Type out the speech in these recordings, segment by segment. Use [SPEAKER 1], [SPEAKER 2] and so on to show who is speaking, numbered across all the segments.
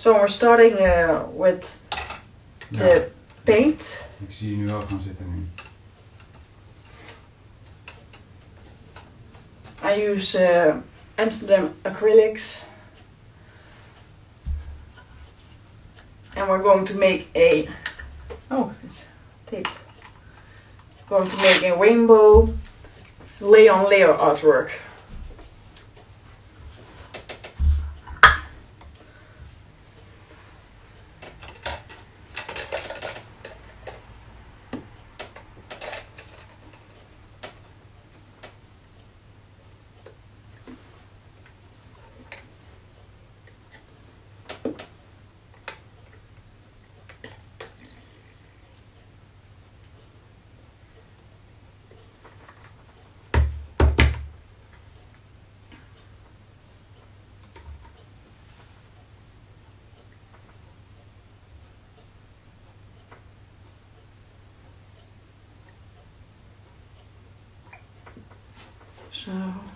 [SPEAKER 1] So we're starting with the paint.
[SPEAKER 2] Ik zie je nu wel gaan zitten nu.
[SPEAKER 1] I use Amsterdam acrylics. And we're going to make a... Oh, it's taped. We're going to make a rainbow layer artwork. So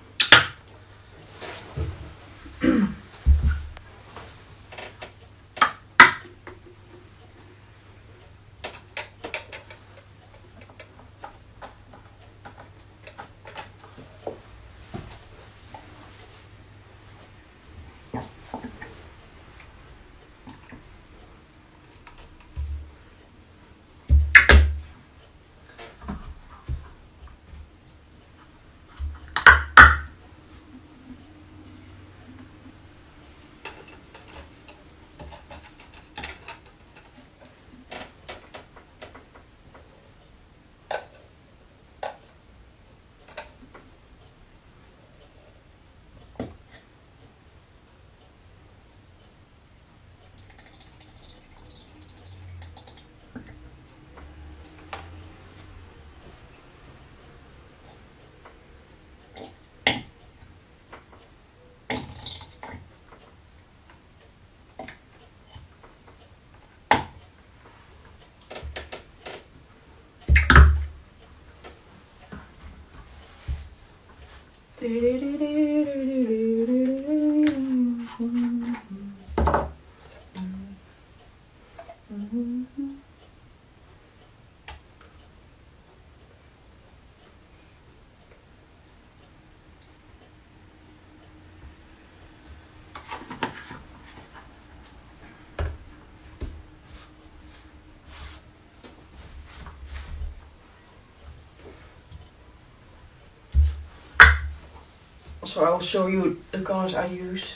[SPEAKER 1] I will show you the colors I use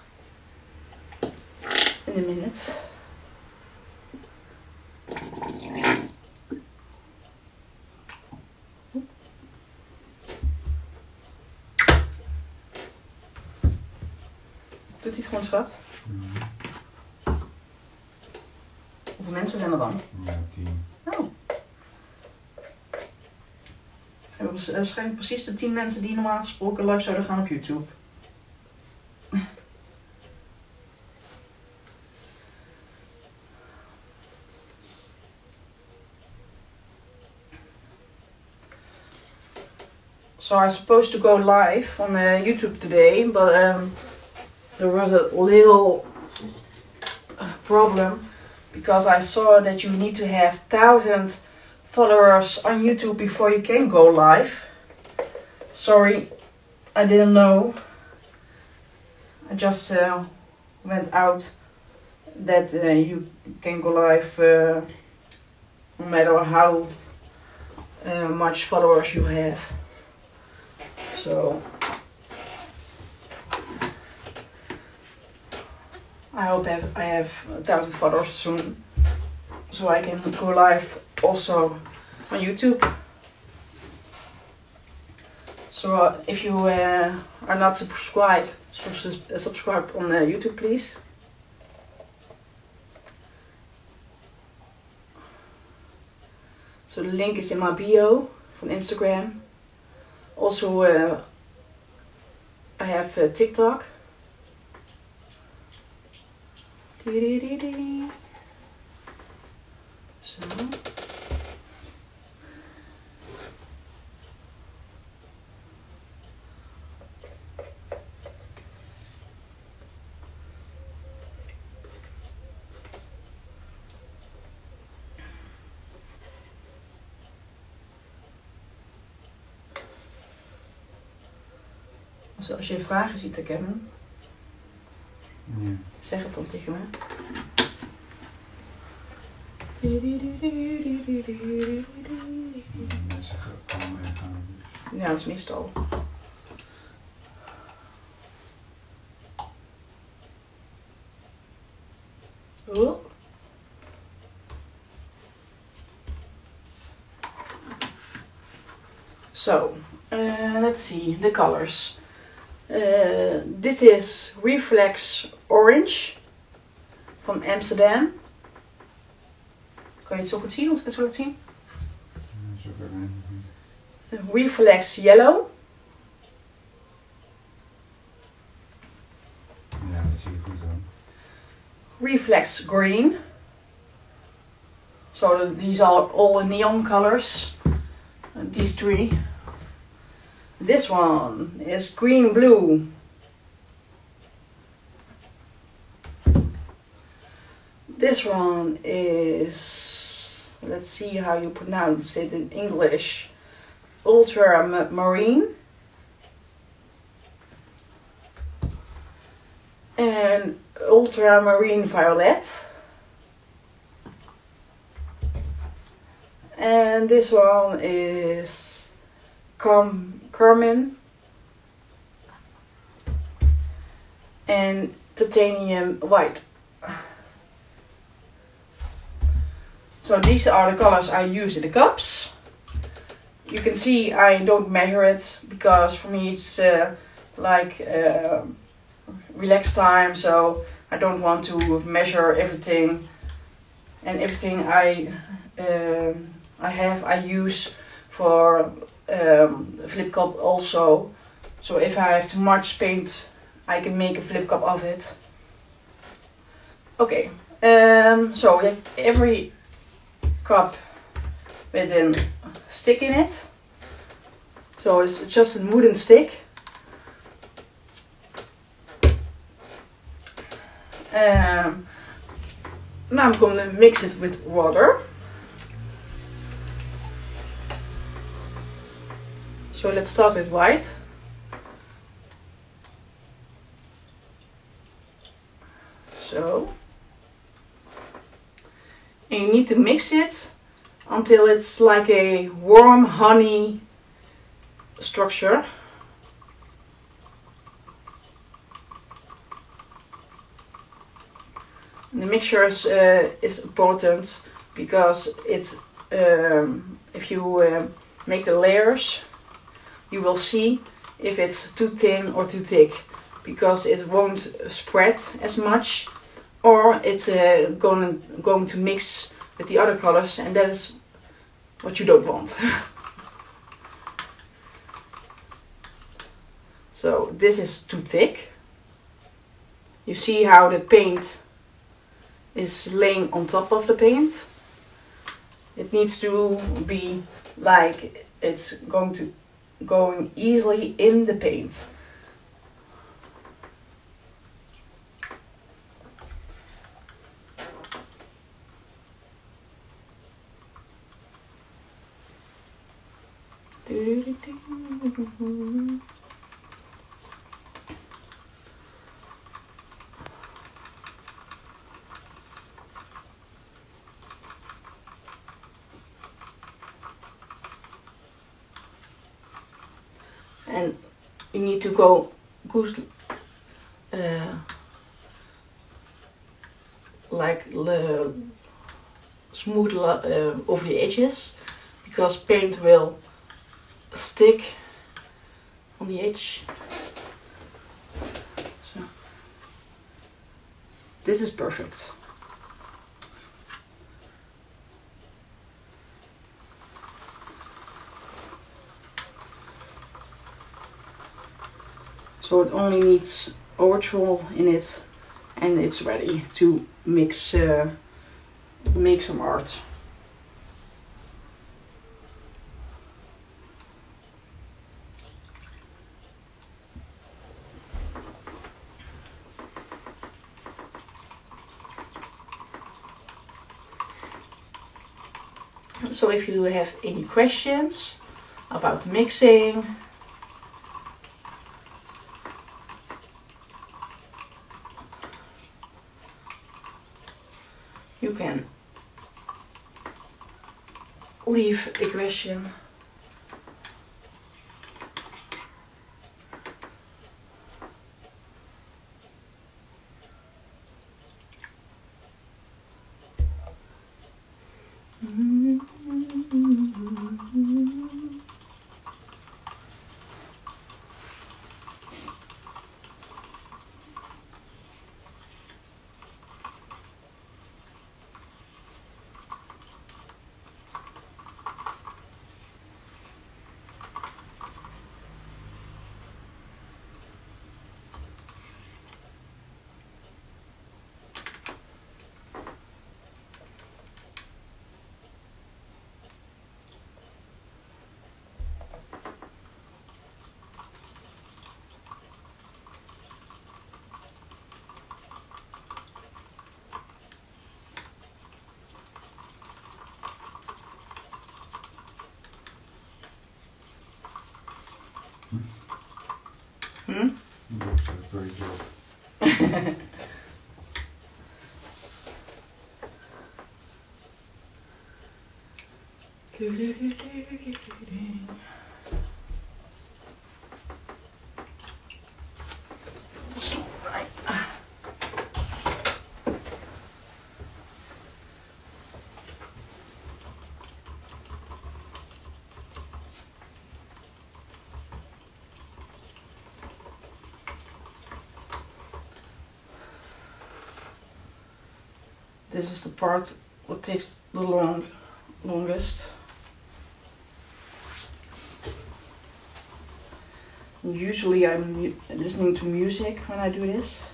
[SPEAKER 1] in a minute. Doet hij het gewoon, schat? Hoeveel mensen zijn er dan?
[SPEAKER 2] Ja, 10.
[SPEAKER 1] Oh. Het zijn waarschijnlijk precies de 10 mensen die normaal gesproken live zouden gaan op YouTube. So I was supposed to go live on YouTube today, but there was a little problem because I saw that you need to have 1,000 followers on YouTube before you can go live. Sorry, I didn't know. I just went out that you can go live no matter how much followers you have. So I hope I have 1,000 followers soon, so I can go live also on YouTube. So if you are not subscribed, subscribe on YouTube, please. So the link is in my bio from Instagram. Also, I have TikTok. So. Dus als je vragen ziet, ik heb
[SPEAKER 2] Ja.
[SPEAKER 1] zeg het dan tegen me.
[SPEAKER 2] Mensen komen en gaan.
[SPEAKER 1] Ja, dat is meestal. Oh. So, let's see the colors. This is Reflex Orange van Amsterdam. Kan je het zo goed zien als ik het zo laat zien?
[SPEAKER 2] Zo ver ben ik nog niet.
[SPEAKER 1] Reflex Yellow.
[SPEAKER 2] Ja, dat zie je goed aan.
[SPEAKER 1] Reflex Green. So these are all neon colors. These three. This one is Green Blue. This one is, let's see how you pronounce it in English, Ultramarine. And Ultramarine Violet. And this one is Carmine and Titanium White. So these are the colors I use in the cups. You can see I don't measure it because for me it's relaxed time, so I don't want to measure everything, and everything I use for flip cup also. So if I have too much paint, I can make a flip cup of it. Okay, so we have every cup with a stick in it. So it's just a wooden stick. Now I'm going to mix it with water. So let's start with white. So, and you need to mix it until it's like a warm honey structure. And the mixture is important because it if you make the layers, you will see if it's too thin or too thick, because it won't spread as much, or it's going to mix with the other colors, and that is what you don't want. So this is too thick. You see how the paint is laying on top of the paint. It needs to be like it's going easily in the paint. And you need to go good, smooth over the edges, because paint will stick on the edge. So this is perfect. So it only needs Orchol in it, and it's ready to mix, make some art. So if you have any questions about mixing, aggression.
[SPEAKER 2] Looks like a great job.
[SPEAKER 1] Stop. Right. This is the part what takes the longest. Usually I'm listening to music when I do this.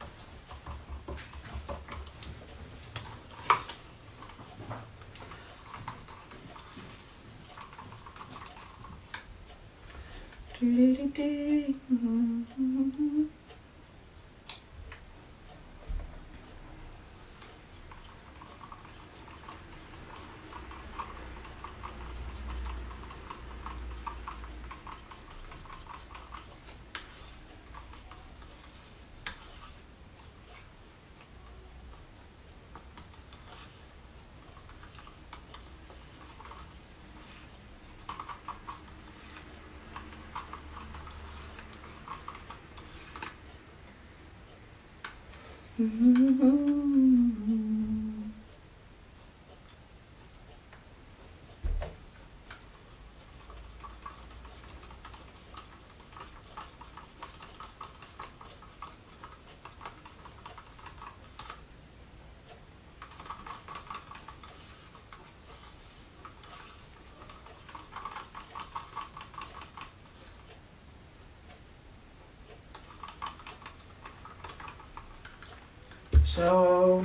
[SPEAKER 1] So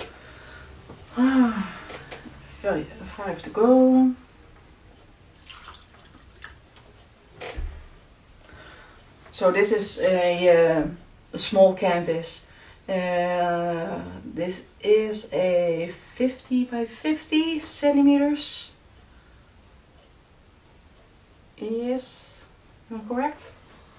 [SPEAKER 1] 5 to go. So this is a small canvas. This is a 50 by 50 centimeters. Yes, am I correct?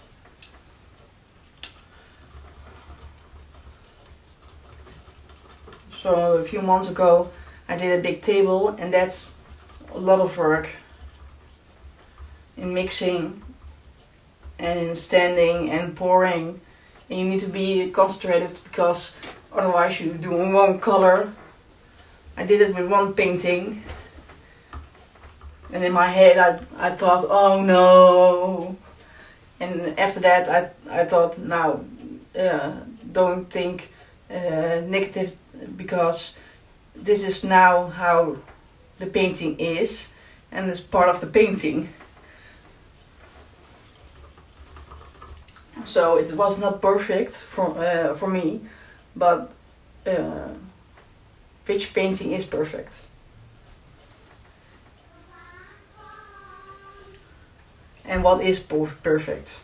[SPEAKER 1] So a few months ago I did a big table, and that's a lot of work in mixing and in standing and pouring, and you need to be concentrated because otherwise you do one color. I did it with one painting, and in my head I thought, oh no, and after that I thought, now don't think negative, because this is now how the painting is, and it's part of the painting. So it was not perfect for me, but which painting is perfect? And what is perfect?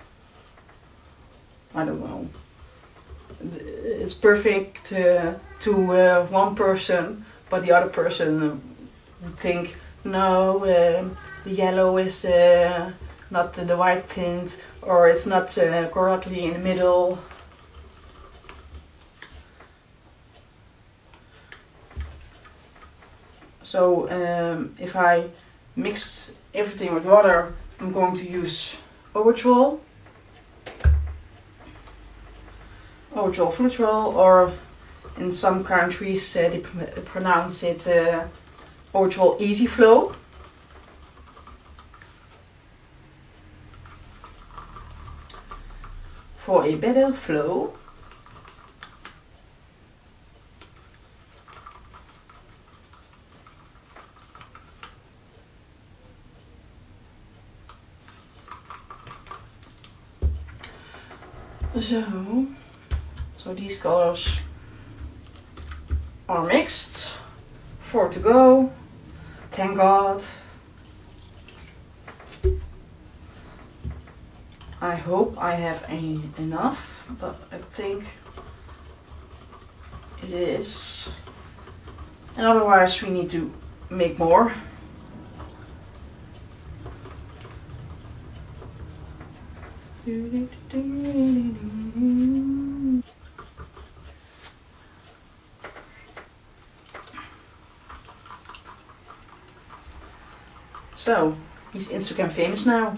[SPEAKER 1] I don't know. It's perfect to one person, but the other person would think, no, the yellow is not the white tint, or it's not correctly in the middle. So if I mixed everything with water, I'm going to use Oertrol. Oertrol Flutrol, or in some countries they pronounce it Oertrol Easy Flow. For a better flow. So these colors are mixed. 4 to go. Thank God. I hope I have enough, but I think it is. And otherwise we need to make more. So, he's Instagram famous now.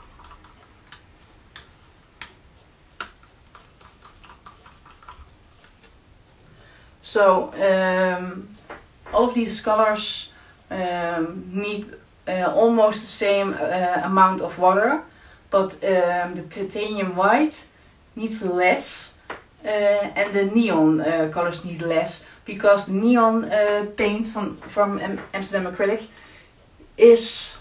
[SPEAKER 1] So, all of these colors need almost the same amount of water, but the titanium white needs less and the neon colors need less, because the neon paint from Amsterdam Acrylic is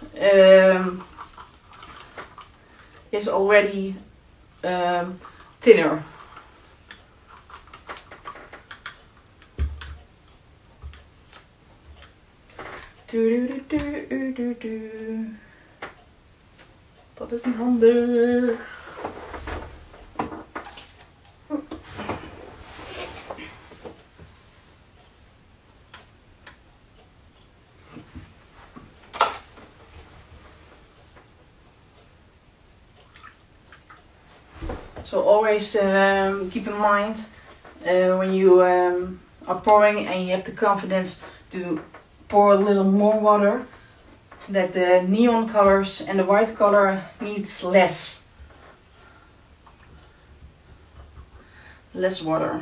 [SPEAKER 1] already thinner. Dat is niet handig. So always keep in mind when you are pouring and you have the confidence to pour a little more water, that the neon colors and the white color needs less water.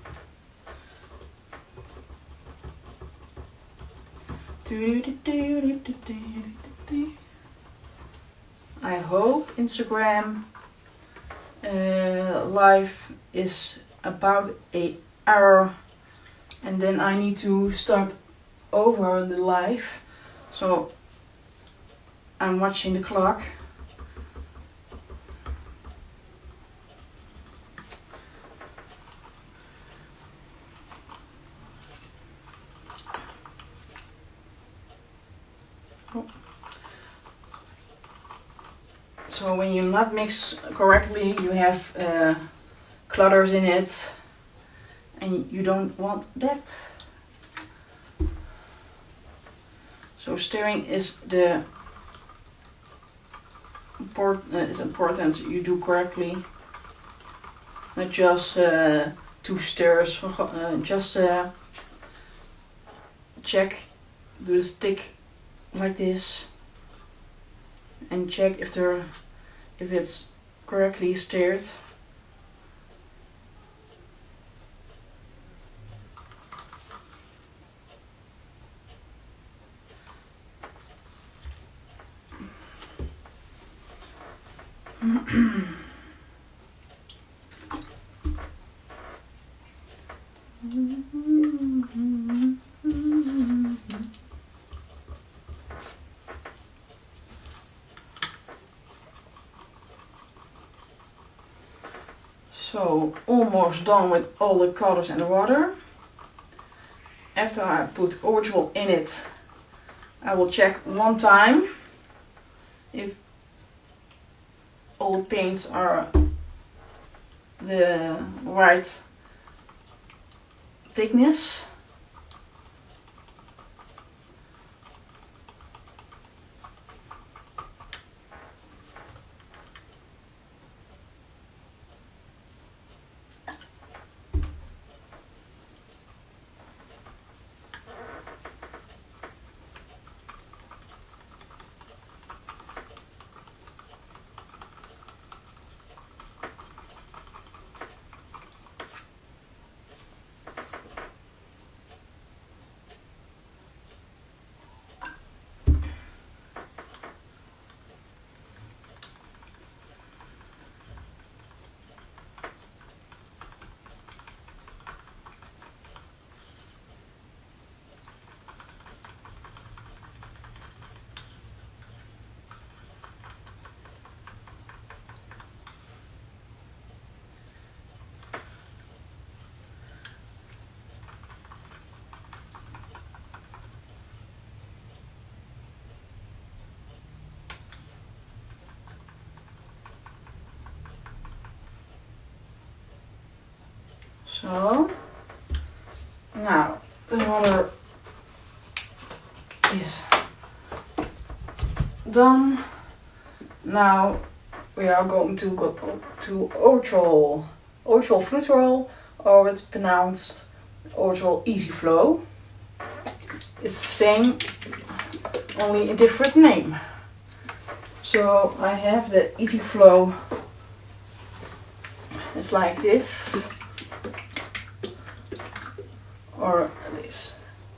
[SPEAKER 1] I hope Instagram live is about an hour, and then I need to start over the live. So I'm watching the clock. So when you not mix correctly, you have clutters in it, and you don't want that. So stirring is important. You do correctly, not just 2 stirs. Just check, do the stick like this, and check if it's correctly stirred. So almost done with all the colors and the water. After I put Oertrol in it, I will check one time if all the paints are the right thickness. So now the other is done. Now we are going to go to Orchel Fruit Roll, or it's pronounced Orchel Easy Flow. It's the same, only a different name. So I have the Easy Flow. It's like this, or this.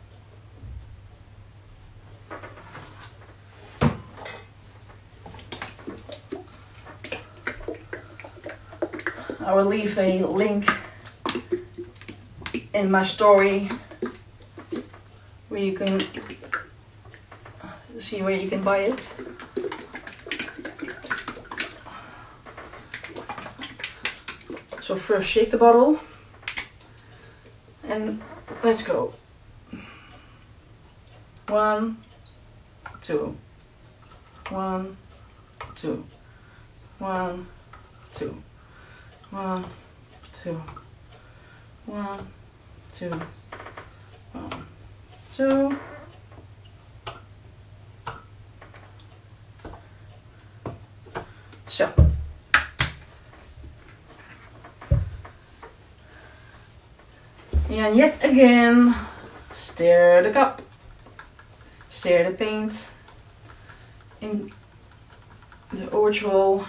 [SPEAKER 1] I will leave a link in my story where you can see where you can buy it. So first shake the bottle and let's go. 1, 2, 1, 2, 1, 2. 1, 2, 1, 2, 1, 2. So. And yet again, stir the cup, stir the paint in the Orchel.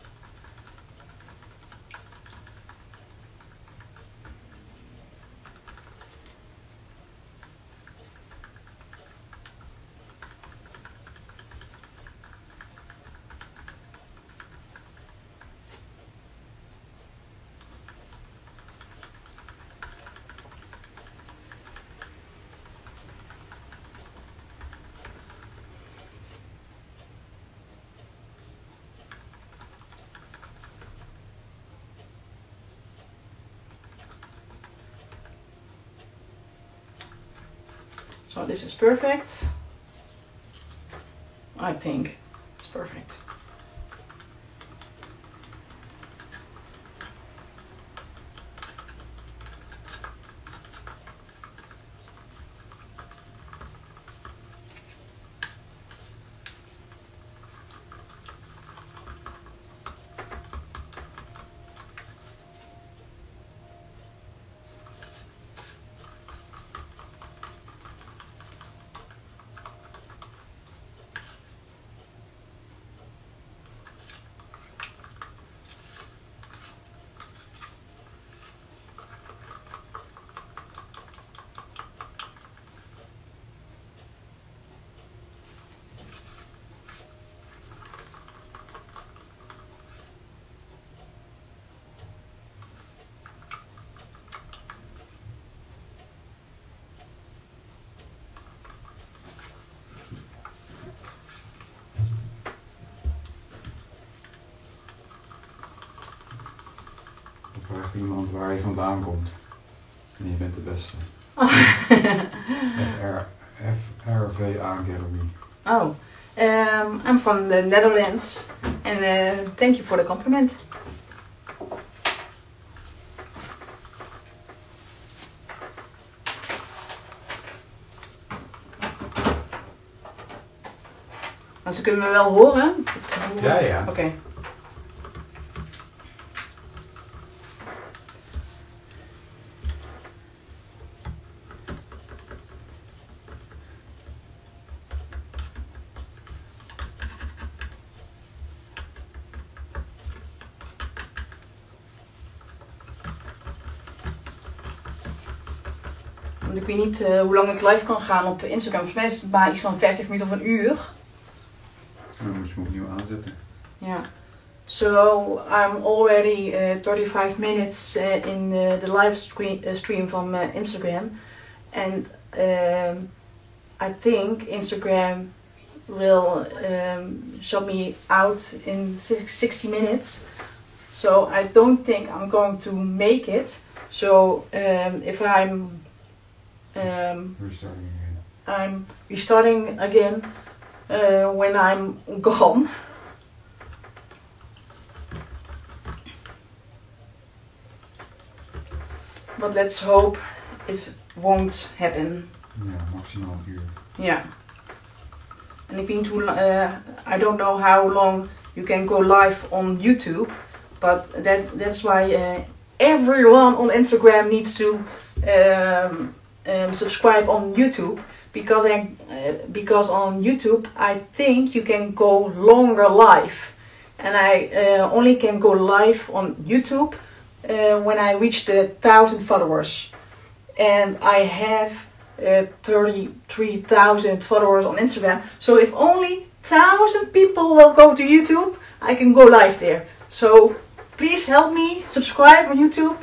[SPEAKER 1] So this is perfect. I think it's perfect.
[SPEAKER 2] Vraagt iemand waar je vandaan komt. En je bent de beste. FRVA Gallery.
[SPEAKER 1] Oh, I'm from the Netherlands, and thank you for the compliment. Maar ze kunnen me wel horen?
[SPEAKER 2] Ja, ja.
[SPEAKER 1] Oké. Okay. Ik weet niet hoe lang ik live kan gaan op Instagram. Volgens mij is het maar iets van 50 minuten of een uur.
[SPEAKER 2] Dan moet je hem opnieuw aanzetten.
[SPEAKER 1] Ja. So I'm already 35 minutes in the live stream from Instagram. And I think Instagram will shut me out in 60 minutes. So I don't think I'm going to make it. So if I'm restarting again when I'm gone. But let's hope it won't happen.
[SPEAKER 2] Ja, maximaal een uur.
[SPEAKER 1] Yeah. And ik weet I don't know how long you can go live on YouTube, but that's why everyone on Instagram needs to subscribe on YouTube, because on YouTube I think you can go longer live, and I only can go live on YouTube when I reach the 1,000 followers, and I have 33,000 followers on Instagram. So if only 1,000 people will go to YouTube, I can go live there. So please help me subscribe on YouTube.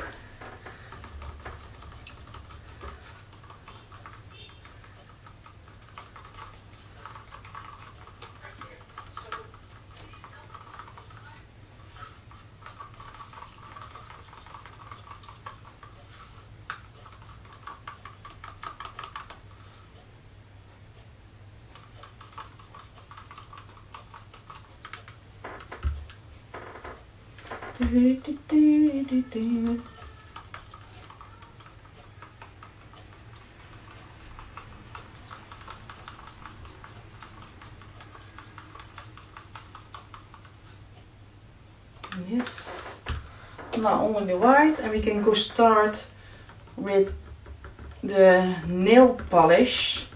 [SPEAKER 1] Yes. Now only the white, and we can go start with the nail polish.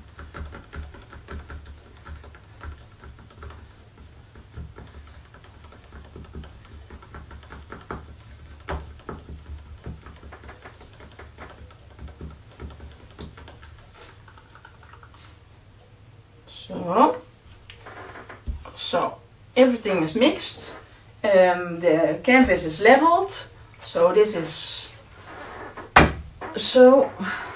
[SPEAKER 1] So everything is mixed. The canvas is leveled. So this is so.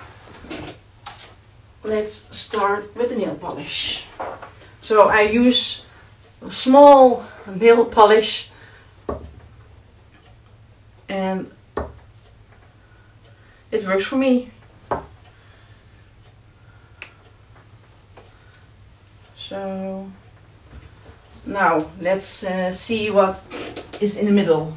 [SPEAKER 1] Let's start with the nail polish. So I use a small nail polish, and it works for me. So now let's see what is in the middle.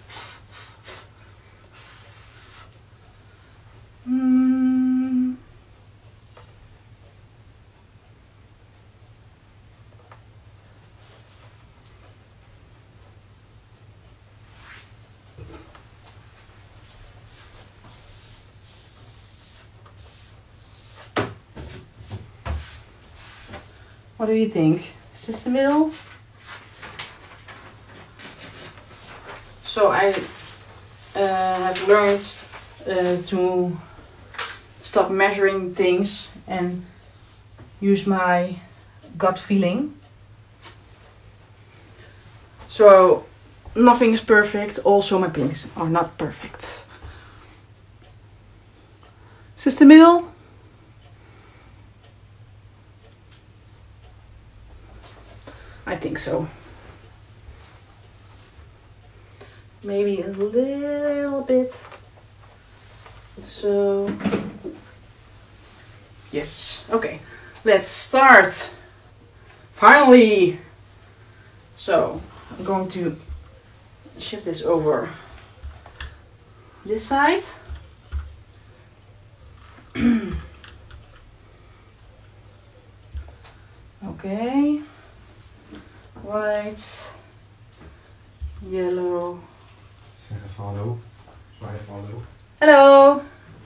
[SPEAKER 1] What do you think? Is this the middle? So I have learned to stop measuring things and use my gut feeling. So nothing is perfect, also my pinks are not perfect. Is this the middle? I think so. Maybe a little bit. So, yes. Okay, let's start. Finally. So, I'm going to shift this over this side. Okay. White, yellow.
[SPEAKER 2] Zeg even hallo. Zwaai even hallo.
[SPEAKER 1] Hello.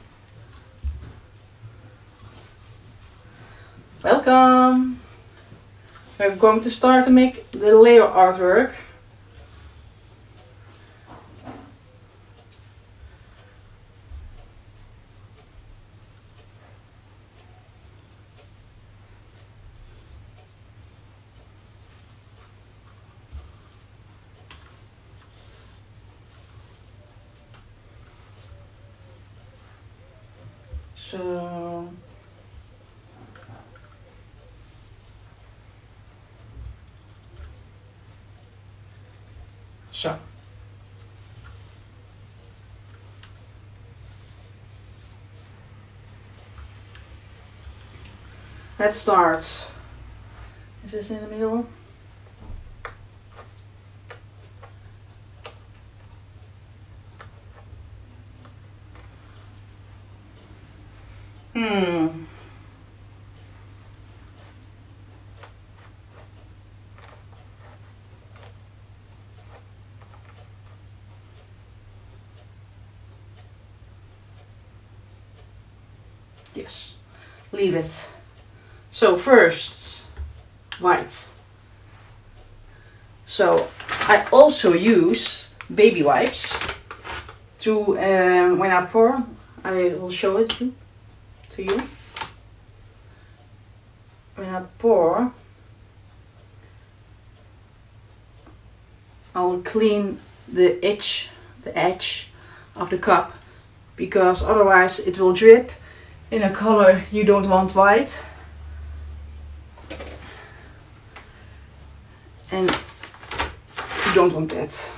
[SPEAKER 1] Welcome. We're going to start to make the layer artwork. So let's start. Is this in the middle? Yes, leave it. So first, white. So I also use baby wipes to, when I pour, I will show it to you. When I pour, I will clean the edge of the cup, because otherwise it will drip in a color you don't want, white. And you don't want that.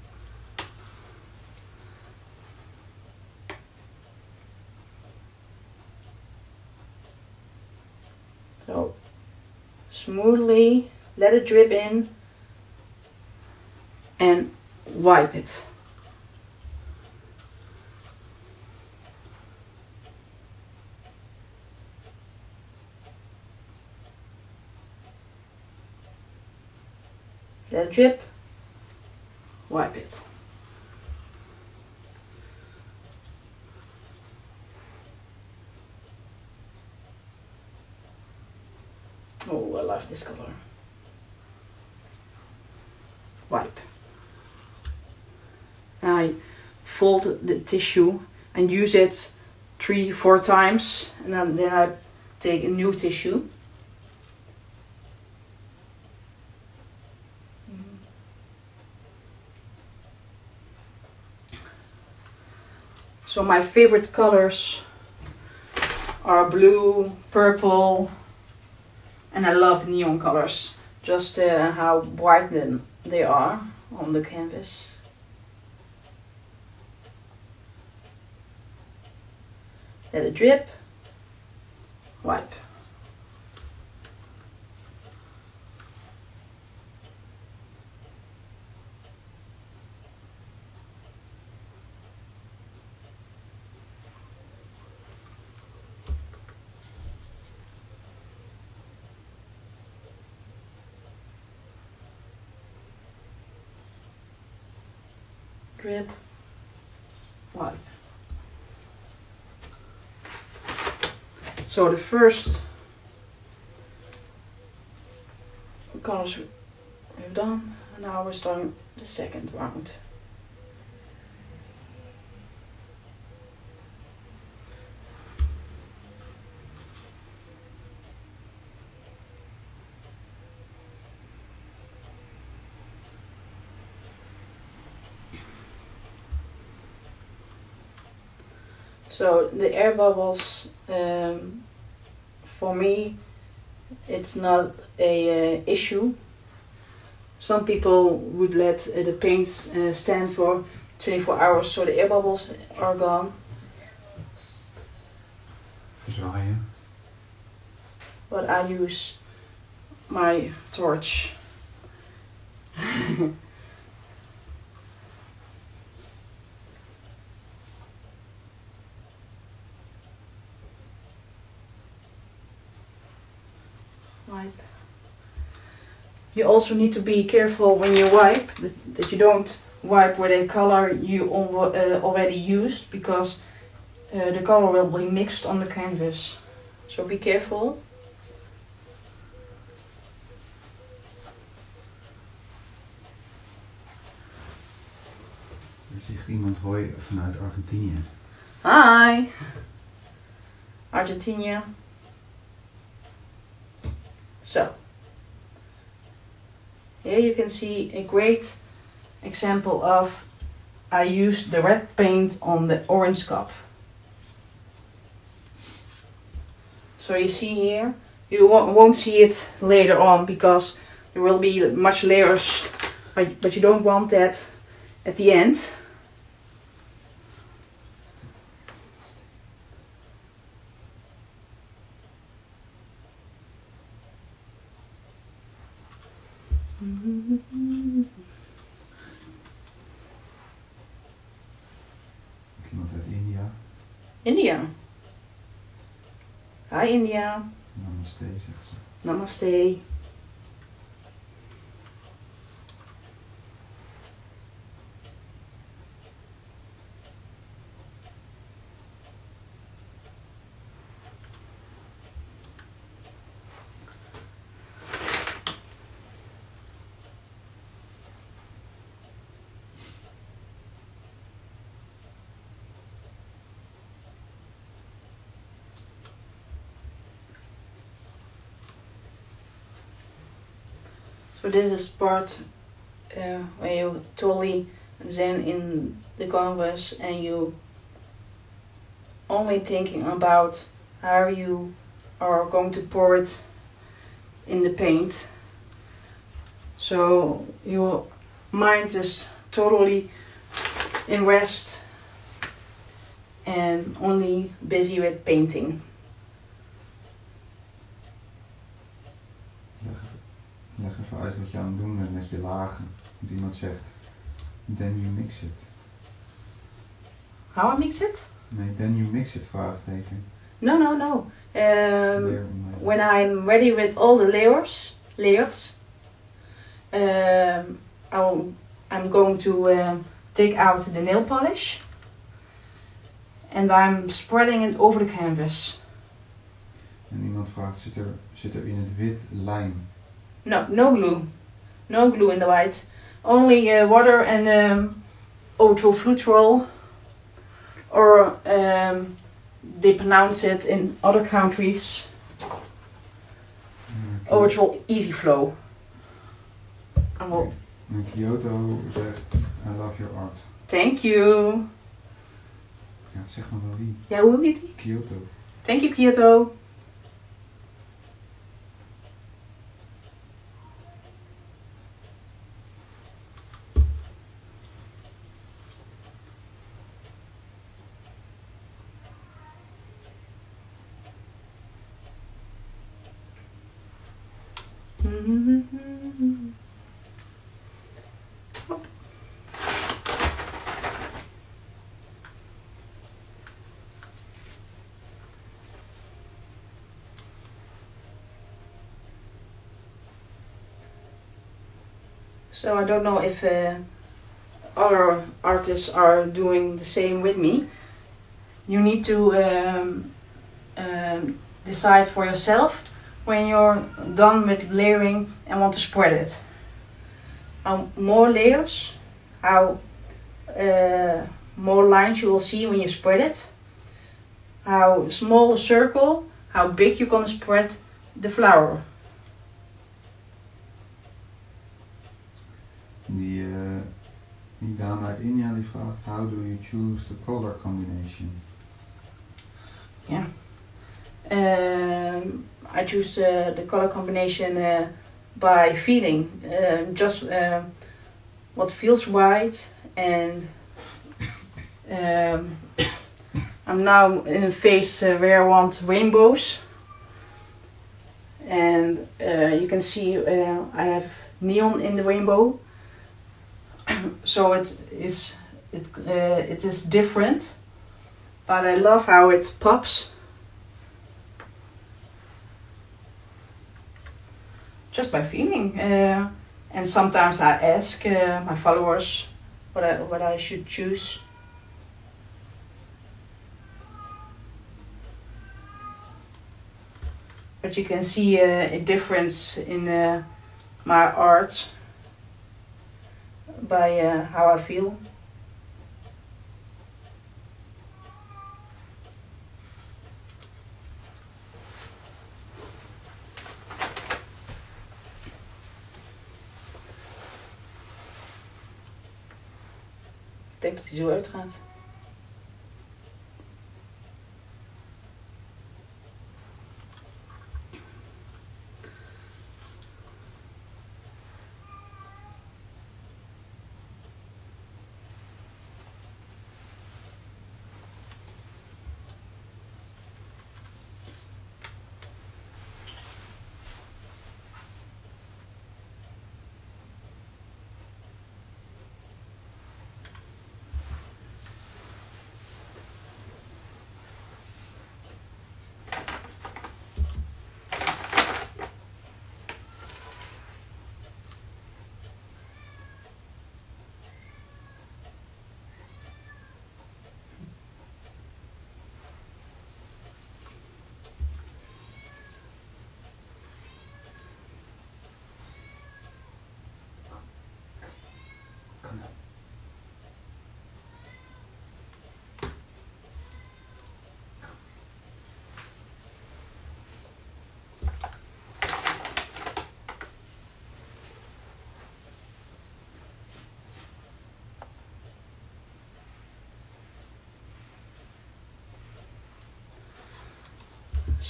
[SPEAKER 1] So smoothly let it drip in and wipe it. Let it drip, wipe it. Oh, I love this color. Wipe. I fold the tissue and use it 3-4 times, and then I take a new tissue. So my favorite colors are blue, purple, and I love the neon colors. Just how bright they are on the canvas. Let it drip, wipe. Drip, wipe. So the first colors we've done, and now we're starting the second round. So the air bubbles, for me, it's not a issue. Some people would let the paints stand for 24 hours, so the air bubbles are gone.
[SPEAKER 2] Verzwaaien.
[SPEAKER 1] But I use my torch. Wipe. You also need to be careful when you wipe that you don't wipe with a color you already used, because the color will be mixed on the canvas. So be careful.
[SPEAKER 2] Er zegt iemand hoi vanuit Argentinië.
[SPEAKER 1] Hi! Argentina. So, here you can see a great example of I used the red paint on the orange cup. So you see here, you won't see it later on because there will be much layers, but you don't want that at the end.
[SPEAKER 2] Iemand uit India.
[SPEAKER 1] India. Hi India.
[SPEAKER 2] Namaste, zegt ze.
[SPEAKER 1] Namaste. So this is part where you totally zen in the canvas and you only thinking about how you are going to pour it in the paint. So your mind is totally in rest and only busy with painting.
[SPEAKER 2] Leg even uit wat je aan het doen bent met je lagen. Dat iemand zegt, then you mix it.
[SPEAKER 1] How I mix it?
[SPEAKER 2] Nee, then you mix it, vraagteken.
[SPEAKER 1] No. When I'm ready with all the layers, I'm going to take out the nail polish and I'm spreading it over the canvas.
[SPEAKER 2] En iemand vraagt, zit er in het wit lijm?
[SPEAKER 1] No glue. No glue in the white. Only water and Otroflutrol. Or they pronounce it in other countries. Otrol Easy Flow.
[SPEAKER 2] En Kyoto zegt, I love your art.
[SPEAKER 1] Thank you.
[SPEAKER 2] Ja, zeg maar wel wie.
[SPEAKER 1] Ja, hoe heet die?
[SPEAKER 2] Kyoto.
[SPEAKER 1] Thank you, Kyoto. So I don't know if other artists are doing the same with me. You need to decide for yourself when you're done with layering and want to spread it. How more layers, how more lines you will see when you spread it. How small a circle, how big you're gonna spread the flower.
[SPEAKER 2] Die dame uit India die vraagt, how do you choose the color combination?
[SPEAKER 1] Yeah. I choose the color combination by feeling, just what feels right, and I'm now in a phase where I want rainbows, and you can see I have neon in the rainbow, so it is different, but I love how it pops. Just by feeling, and sometimes I ask my followers what I should choose. But you can see a difference in my art by how I feel. Ik denk dat hij zo uitgaat.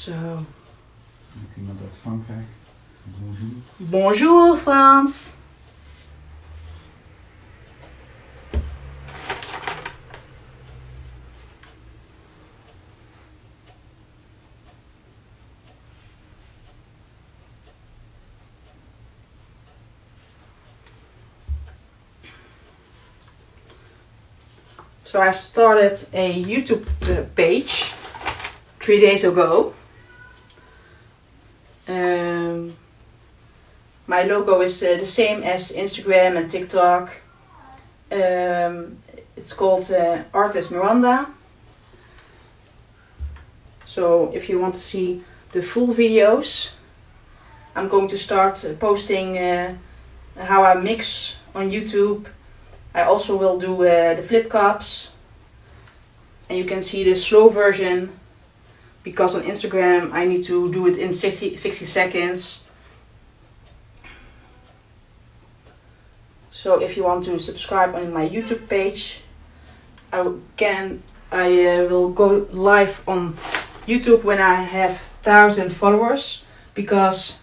[SPEAKER 1] Zo.
[SPEAKER 2] Ook iemand uit Frankrijk. Bonjour.
[SPEAKER 1] Bonjour Frans. So I started a YouTube page 3 days ago. My logo is the same as Instagram and TikTok. It's called Artist Miranda. So if you want to see the full videos, I'm going to start posting how I mix on YouTube. I also will do the flip cups, and you can see the slow version, because on Instagram I need to do it in 60 seconds. So if you want to subscribe on my YouTube page, I will go live on YouTube when I have 1,000 followers, because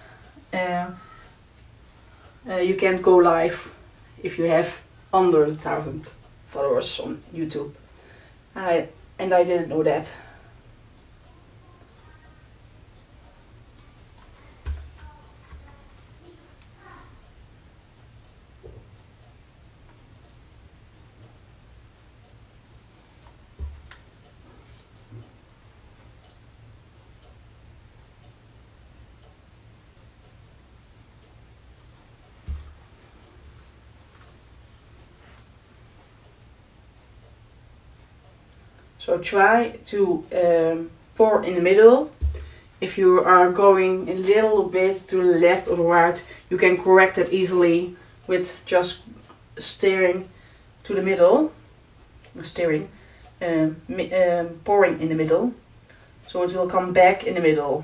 [SPEAKER 1] you can't go live if you have under 1,000 followers on YouTube. And I didn't know that. So try to pour in the middle. If you are going a little bit to the left or the right, you can correct it easily with just steering to the middle. Pouring in the middle. So it will come back in the middle.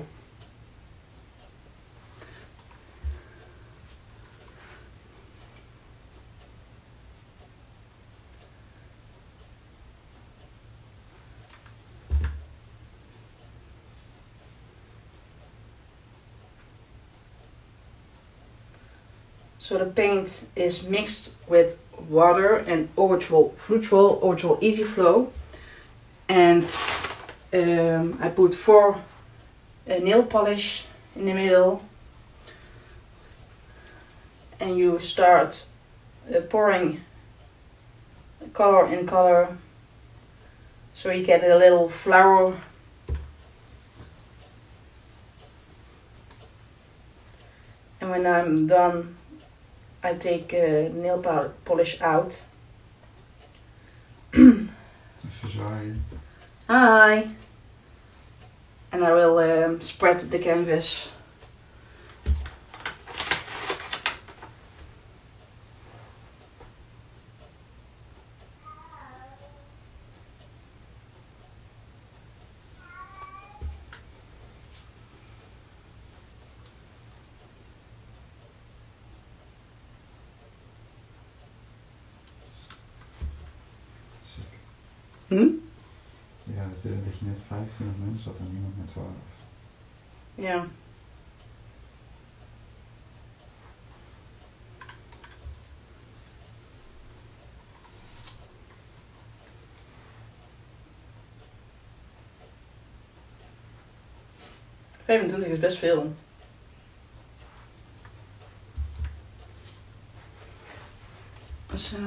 [SPEAKER 1] So the paint is mixed with water and Orajol Flutrol, Orajol Easy Flow, and I put 4 nail polish in the middle, and you start pouring color in color, so you get a little flower. And when I'm done, I take nail polish out.
[SPEAKER 2] Even zwaaien.
[SPEAKER 1] Hi! And I will spread the canvas.
[SPEAKER 2] Ja, dat je net 25 mensen had en niemand met 12.
[SPEAKER 1] Ja. $25 is best veel. Zo.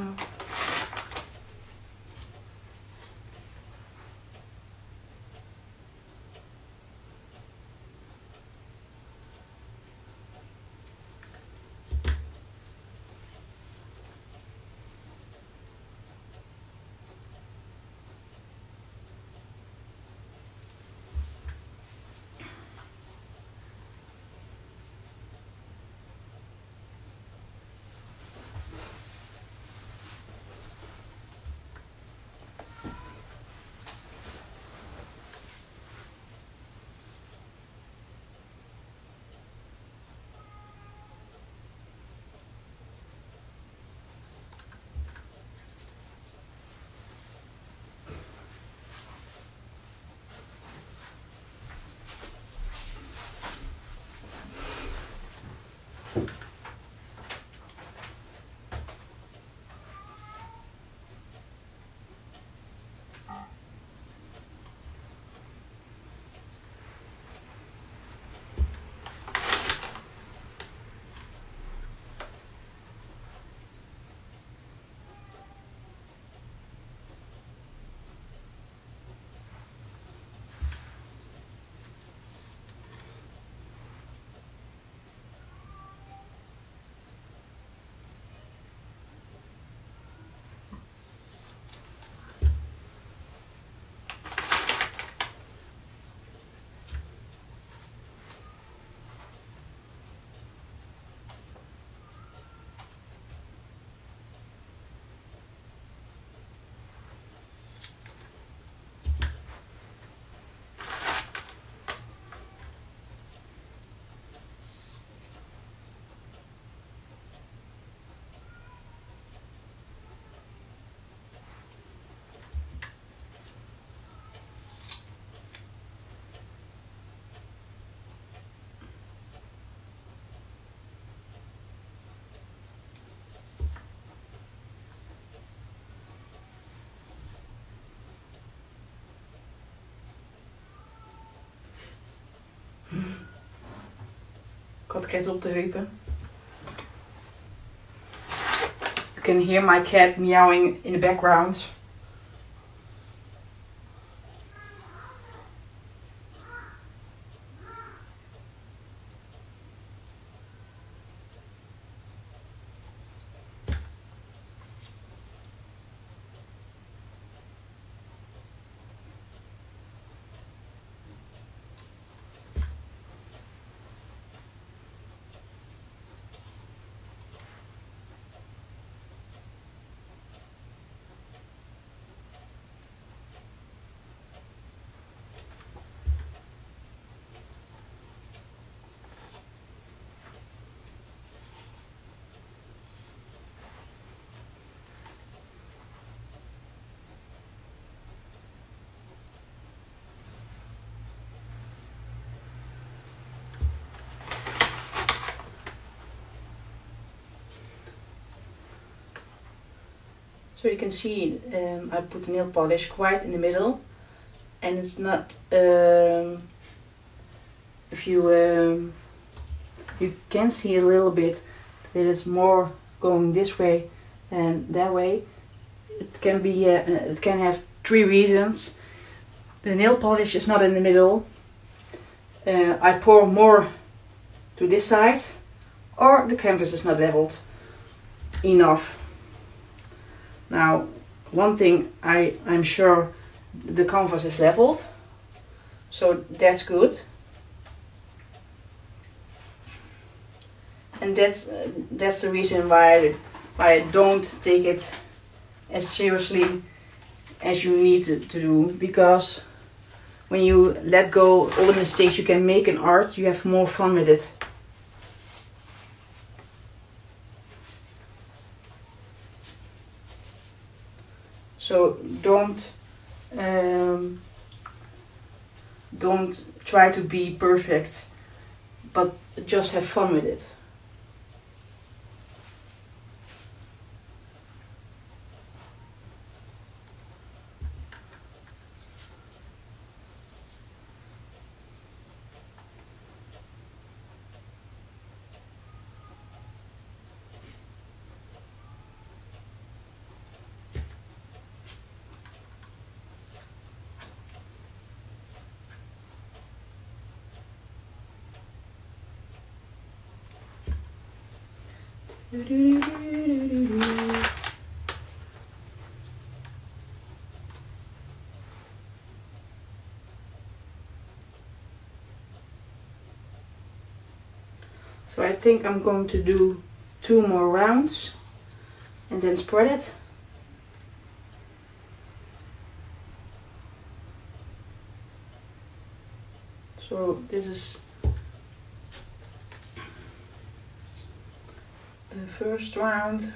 [SPEAKER 1] Kat krijgt op de heupen. You can hear my cat meowing in the background. So you can see I put the nail polish quite in the middle, and it's not, if you you can see a little bit that it's more going this way than that way. It can be, it can have 3 reasons. The nail polish is not in the middle. I pour more to this side, or the canvas is not leveled enough. Now, one thing I'm sure the canvas is leveled, so that's good. And that's the reason why I don't take it as seriously as you need to do, because when you let go all the mistakes you can make in art, you have more fun with it. So don't try to be perfect, but just have fun with it. So I think I'm going to do 2 more rounds and then spread it. So this is the first round.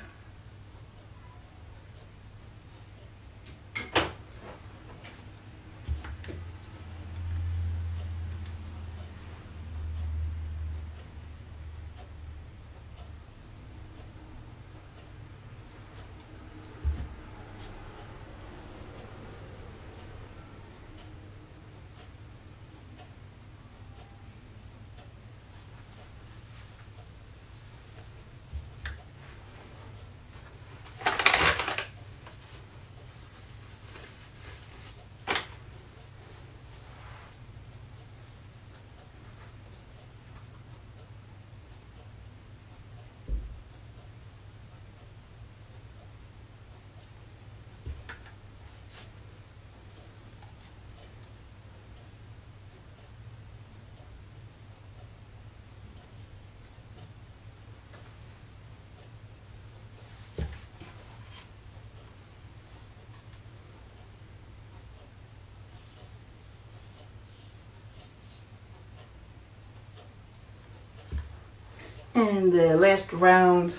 [SPEAKER 1] And the last round,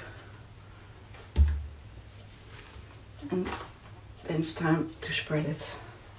[SPEAKER 1] and then it's time to spread it.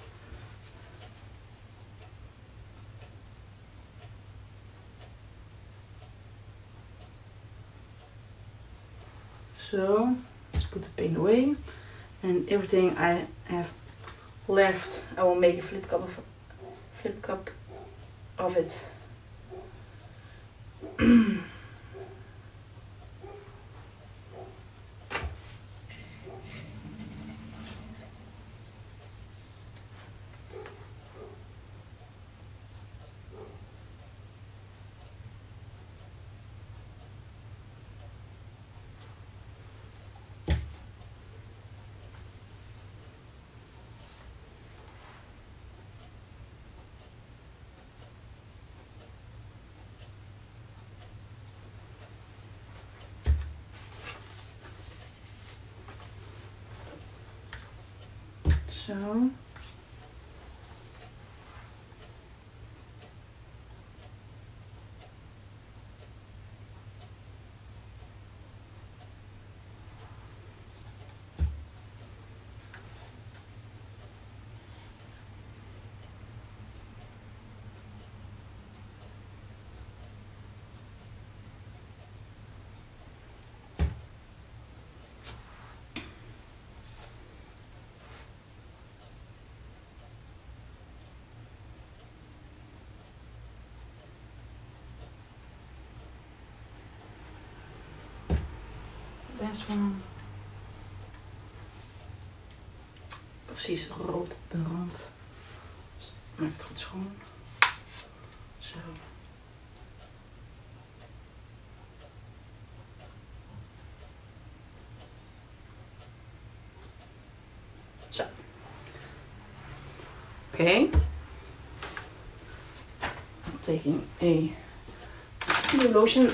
[SPEAKER 1] So let's put the paint away, and everything I have left I will make a flip cup of it. Zo. Best wel precies rood berand. Maak het goed schoon. Zo. Zo. Oké. Taking a new lotion.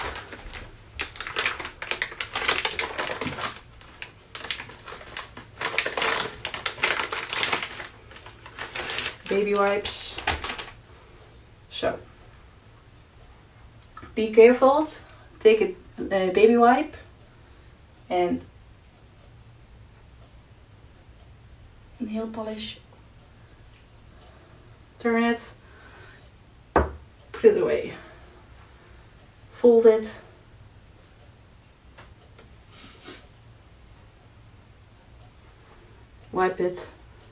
[SPEAKER 1] Baby wipes. So, be careful. Take a baby wipe and nail polish. Turn it. Put it away. Fold it. Wipe it.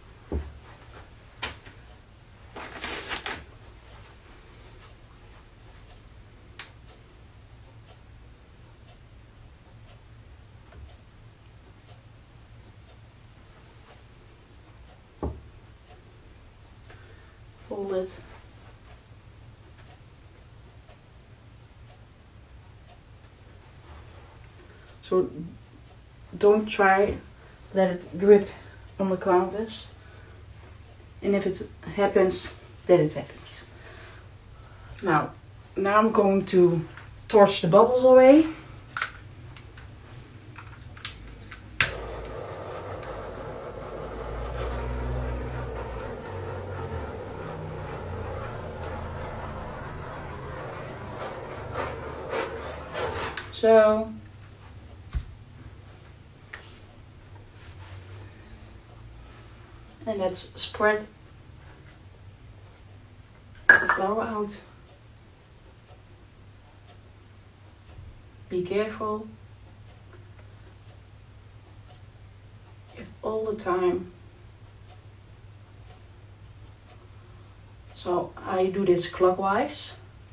[SPEAKER 1] Fold it. So don't try let it drip on the canvas, and if it happens, then it happens. Now I'm going to torch the bubbles away. So and let's spread the flour out. Be careful. If all the time. So I do this clockwise.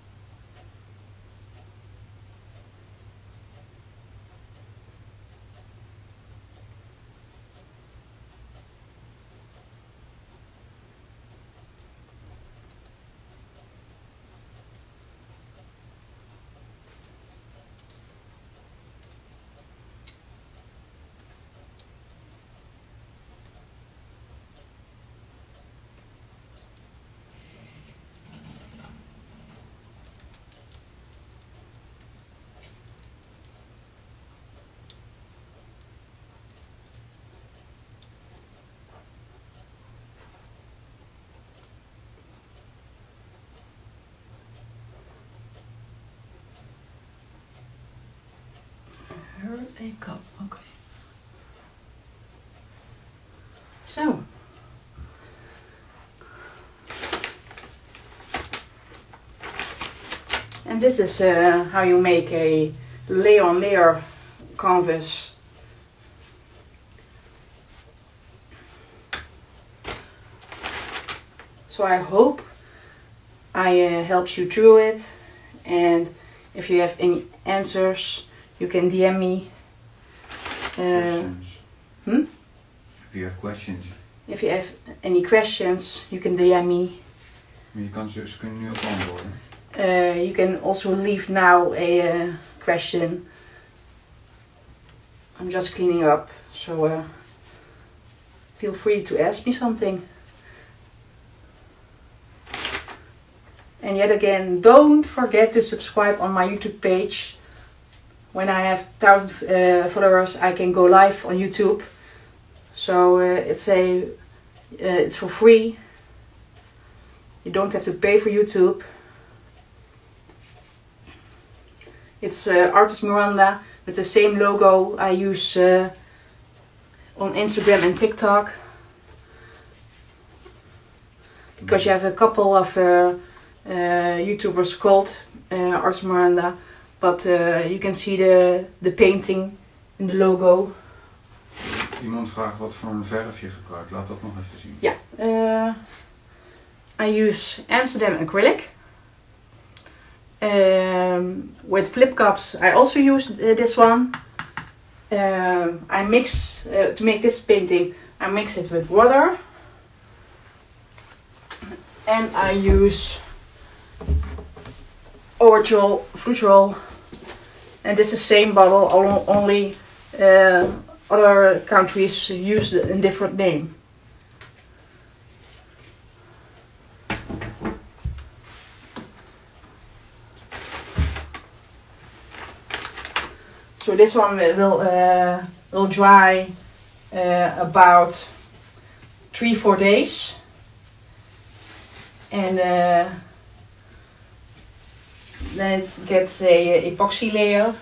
[SPEAKER 1] Here they go. Okay. So. And this is how you make a layer on layer canvas. So I hope I helped you through it, and If you have any answers, you can DM me.
[SPEAKER 2] Questions. If you have questions.
[SPEAKER 1] If you have any questions, you can DM me.
[SPEAKER 2] Ze kunnen nu ook antwoorden.
[SPEAKER 1] You can also leave now a question. I'm just cleaning up, so feel free to ask me something. And yet again, don't forget to subscribe on my YouTube page. When I have 1,000 followers, I can go live on YouTube. So it's for free. You don't have to pay for YouTube. It's Artist Miranda with the same logo I use on Instagram and TikTok. Because you have a couple of YouTubers called Artist Miranda, but you can see the painting in the logo.
[SPEAKER 2] Iemand vraagt wat voor een verf je gebruikt. Laat dat nog even zien.
[SPEAKER 1] Ja, I use Amsterdam acrylic. With flip cups, I also use this one. I mix to make this painting. I mix it with water, and I use Overtroll, Fruitroll, and this is the same bottle. Only other countries use a different name. So this one will dry about 3-4 days, and then it gets a epoxy layer.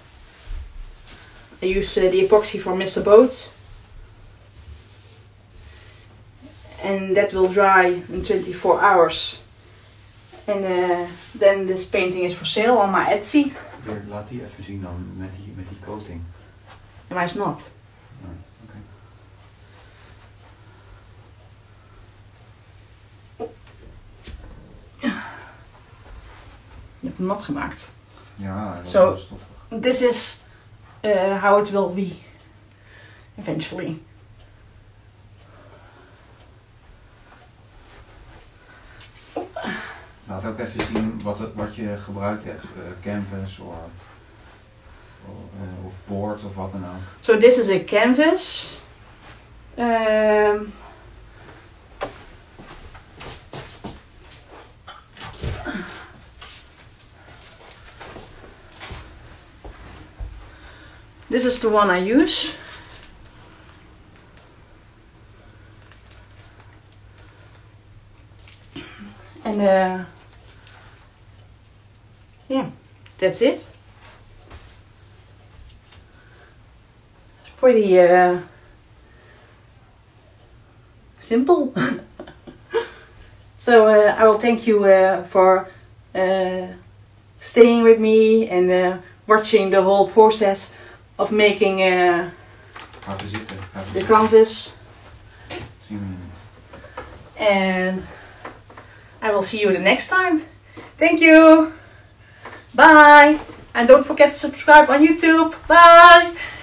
[SPEAKER 1] I use the epoxy from Mr. Boat, and that will dry in 24 hours. And then this painting is for sale on my Etsy.
[SPEAKER 2] Laat die even zien dan met die coating.
[SPEAKER 1] Maar is nat.
[SPEAKER 2] Oh, okay.
[SPEAKER 1] Je hebt hem nat gemaakt.
[SPEAKER 2] Ja,
[SPEAKER 1] so this is how it will be eventually.
[SPEAKER 2] Laat ook even zien wat je gebruikt hebt. Canvas of board of wat dan ook.
[SPEAKER 1] So this is a canvas. This is the one I use. And yeah, that's it. It's pretty simple. So I will thank you for staying with me and watching the whole process of making the canvas. And I will see you the next time. Thank you. Bye. And don't forget to subscribe on YouTube. Bye.